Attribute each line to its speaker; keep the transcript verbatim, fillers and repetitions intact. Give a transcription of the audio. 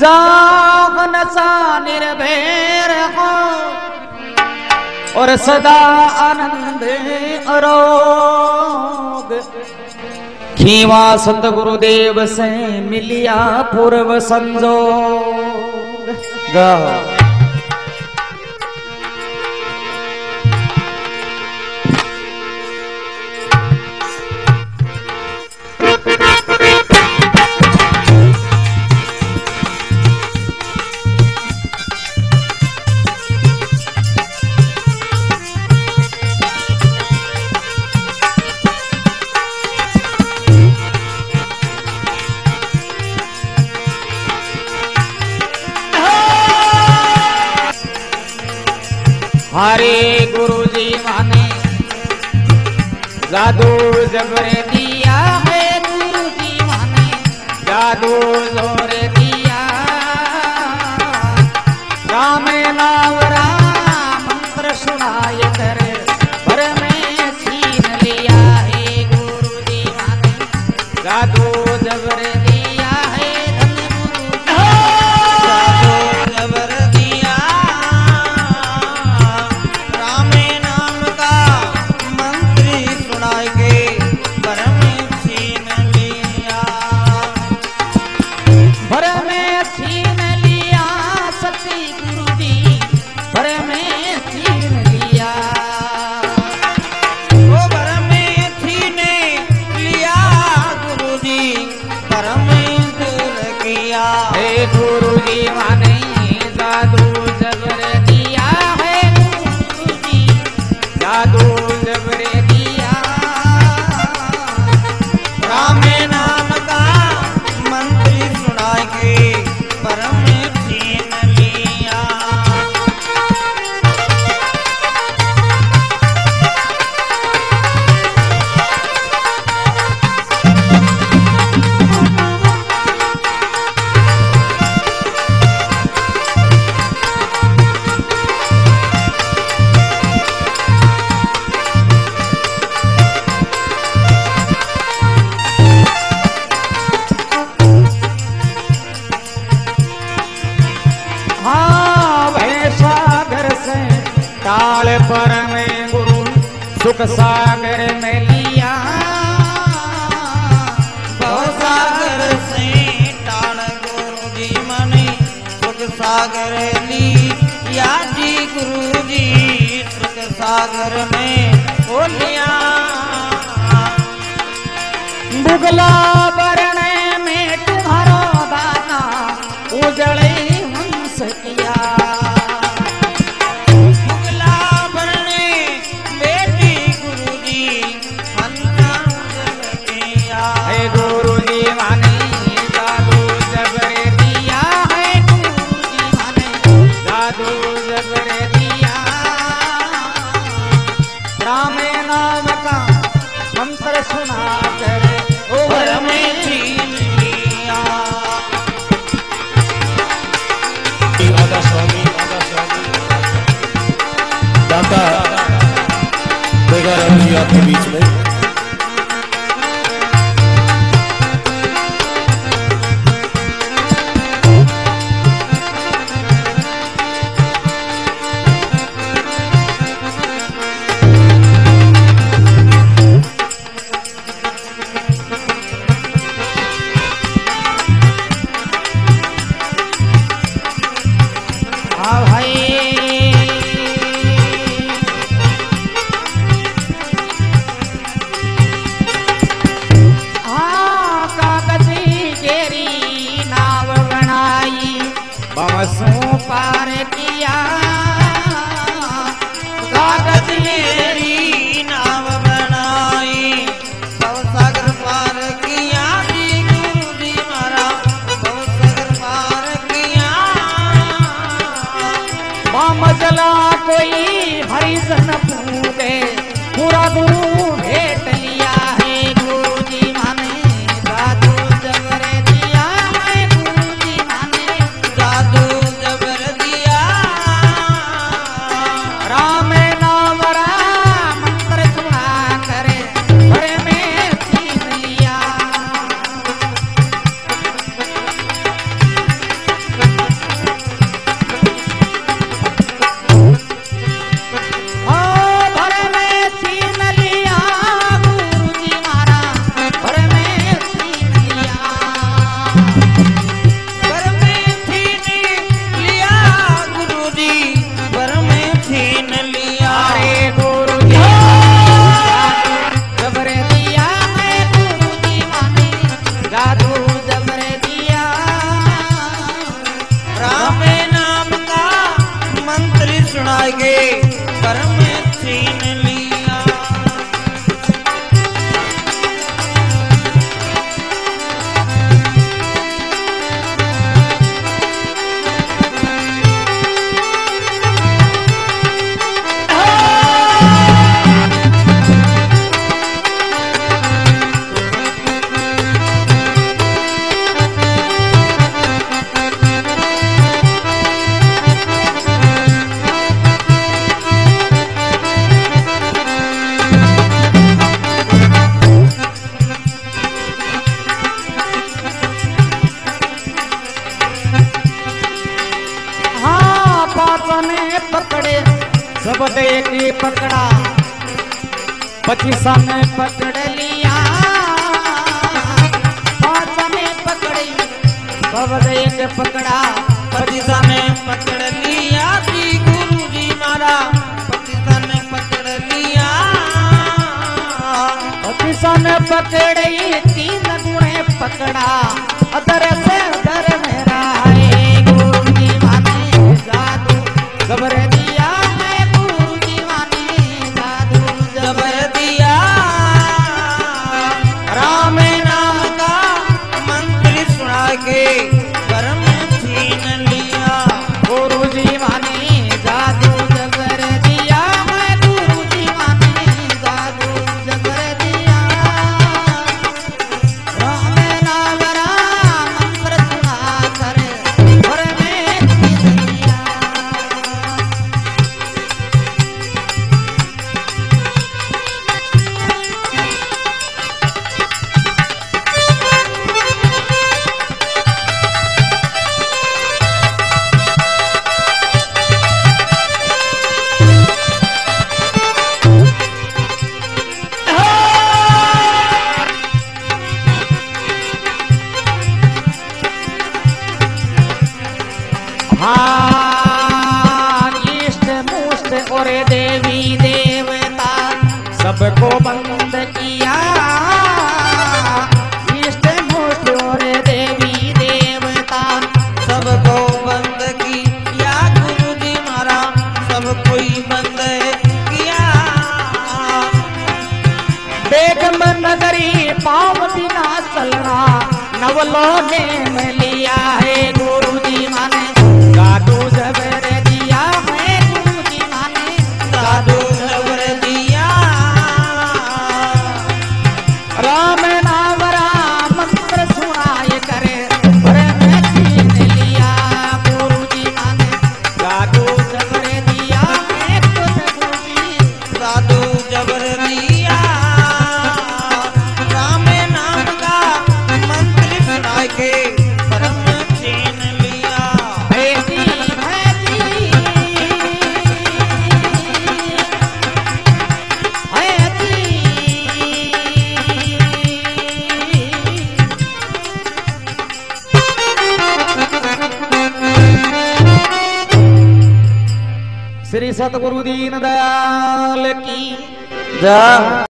Speaker 1: जागन सा निर्भय हो और सदा आनंद अरोग। खीवा संत गुरुदेव से मिलिया पूर्व संजोग। गा हरे गुरु जी माने जादू जबर दिया है। गुरु जी माने जादू जोर दिया। राम नाम राम मंत्र सुनाय कर पर में छीन लिया है। गुरु जी माने जादू जबर दिया है। गुरु जी माने जादू जबर दिया है। गुरु जी जादू जबर दिया। राम नाम का मंत्र सुना के परम छीन लिया। ताल पर में गुरु सुख सागर में लिया। बहुत सागर से ताल गुरु जी मने सुख सागर लिया जी। गुरु जी सुख सागर में बोलिया। बुगला बरने में तुम्हारा दाना उजड़े हंस किया। राम नाम का मंत्र सुना कर ओर में छीन लिया।
Speaker 2: आगा स्वामी आगा स्वामी दाता बेगार जी आपके बीच में।
Speaker 1: बमसों पार किया। कागज मेरी नाव बनाई भव सागर पार किया। जी गुरु जी मारा भव सागर पार किया। माम जला कोई हरिजन पूरे पूरा गुरु भेट लिया है। गुरु जी माने जादू जबर दिया है। गुरु जी माने जादू जबर दिया। सुनाए के घर में छीन लिया।
Speaker 3: पकड़े सब देख पकड़ा पचीसा ने पकड़ लिया। पांच ने पकड़ी सब देख पकड़ा
Speaker 1: पचीसा ने पकड़ लिया जी गुरु जी मारा पचीसा ने पकड़ लिया।
Speaker 3: पचीसा ने पकड़ी तीन गुणे पकड़ा अदर से अदर मेरा है गुरु जी माने जादू जबर दिया मैं गुरु जी माने जादू
Speaker 1: जबर दिया। राम नाम का मंत्र सुना के घर में छीन लिया।
Speaker 3: गुरु जी माने जादू जबर दिया मैं गुरु जी माने जादू जबर दिया। राम नाम राम मंत्र सुना कर घर में छीन लिया। हाँ इष्ट मुष्ट और देवी देवता सबको बंद किया। इष्ट मुष्ट और देवी देवता
Speaker 1: सबको बंद किया गुरु जी मारा सब कोई बंद किया।
Speaker 3: बेगम नगरी पाँव बिना चलना नवलों ने में लिया है गुरु जी माने जादू जबर दिया है गुरु जी माने
Speaker 1: जादू जबर दिया।
Speaker 3: राम नाम राम मंत्र सुनाए करे घर में छीन लिया। गुरु जी माने जादू जबर दिया है गुरु जी
Speaker 1: जादू जबर दिया। राम नाम का मंत्र सुना के घर में छीन लिया।
Speaker 3: भेजी भेजी श्री सतगुरु दीन दयाल की जय।